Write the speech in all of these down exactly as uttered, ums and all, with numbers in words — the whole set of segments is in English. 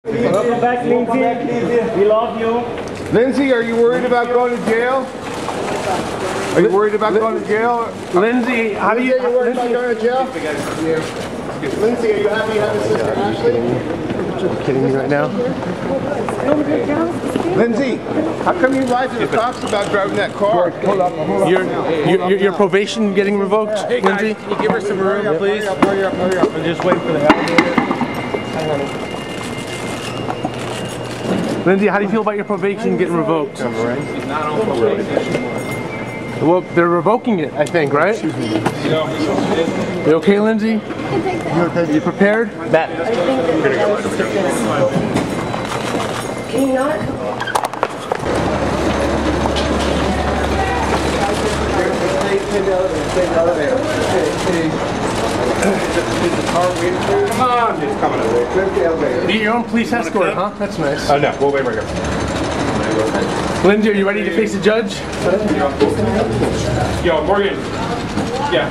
Welcome back, Lindsay. We love you. Lindsay, are you worried about going to jail? Are you worried about going to jail? Lindsay, how do you... Lindsay, are you worried about going to jail? Lindsay, are you happy to have a sister, Ashley? Are you kidding me right now? Lindsay, how come you lied to the cops about driving that car? Hold up, hold up. Your, your, your, your probation getting revoked, Hey guys, Lindsay? can you give her some room, please? Hurry up, hurry up, hurry up. I'm just waiting for the elevator. Hang on. Lindsay, how do you feel about your probation getting revoked? She's not on probation. Well, they're revoking it, I think, right? You know, You okay, Lindsay? You okay? You prepared? Matt. Can you not? Come on, it's coming over. You get your own police escort, huh? That's nice. Oh no, we'll wait right here. Lindsay, are you ready to face the judge? Yo, Morgan. Yeah.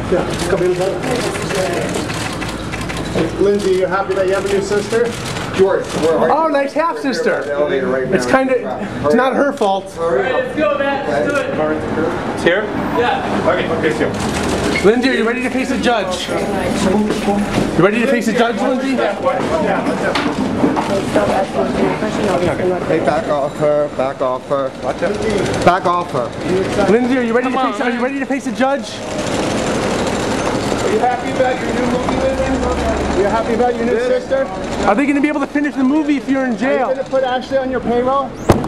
Lindsay, you happy that you have a new sister? George, where are you? Oh, nice half sister. It's kind of, it's not her fault. Alright, let's go, Matt. Let's do it. It's here? Yeah. Okay, okay, it's here. Lindsay, are you ready to face the judge? You ready to face the judge, Lindsay? Hey, back off her, back off her. Back off her. Lindsay, are you ready to face? Are you ready to face the judge? Are you happy about your new movie, Lindsay? You happy about your new sister? Are they going to be able to finish the movie if you're in Are you jail? going to put Ashley on your payroll?